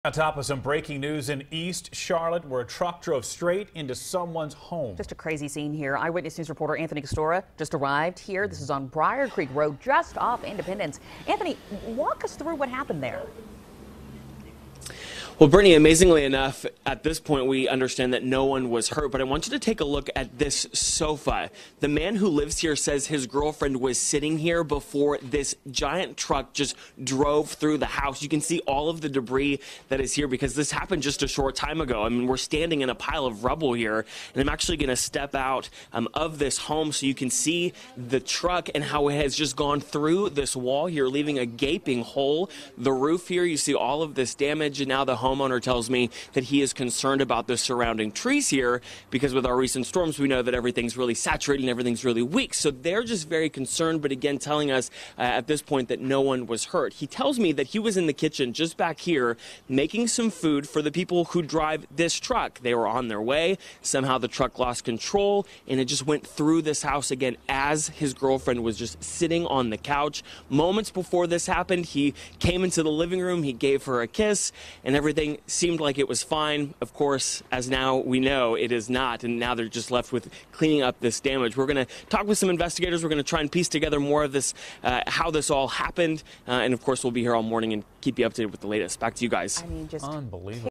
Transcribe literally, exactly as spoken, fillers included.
On top of some breaking news in East Charlotte, where a truck drove straight into someone's home. Just a crazy scene here. Eyewitness News reporter Anthony Castora just arrived here. This is on Briar Creek Road, just off Independence. Anthony, walk us through what happened there. Well, Brittany, amazingly enough, at this point, we understand that no one was hurt, but I want you to take a look at this sofa. The man who lives here says his girlfriend was sitting here before this giant truck just drove through the house. You can see all of the debris that is here because this happened just a short time ago. I mean, we're standing in a pile of rubble here, and I'm actually going to step out um, of this home so you can see the truck and how it has just gone through this wall here, leaving a gaping hole. The roof here, you see all of this damage, and now the home homeowner tells me that he is concerned about the surrounding trees here because with our recent storms, we know that everything's really saturated and everything's really weak. So they're just very concerned, but again, telling us uh, at this point that no one was hurt. He tells me that he was in the kitchen just back here making some food for the people who drive this truck. They were on their way. Somehow the truck lost control and it just went through this house again as his girlfriend was just sitting on the couch. Moments before this happened, he came into the living room, he gave her a kiss, and everything seemed like it was fine. Of course, as now we know, it is not, and now they're just left with cleaning up this damage. We're going to talk with some investigators. We're going to try and piece together more of this, uh, how this all happened, uh, and of course, we'll be here all morning and keep you updated with the latest. Back to you guys. I mean, just unbelievable.